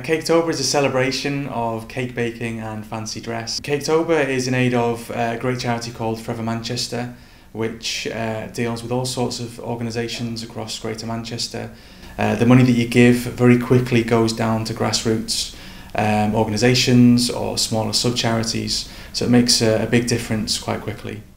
Caketober is a celebration of cake baking and fancy dress. Caketober is in aid of a great charity called Forever Manchester, which deals with all sorts of organisations across Greater Manchester. The money that you give very quickly goes down to grassroots organisations or smaller sub-charities, so it makes a big difference quite quickly.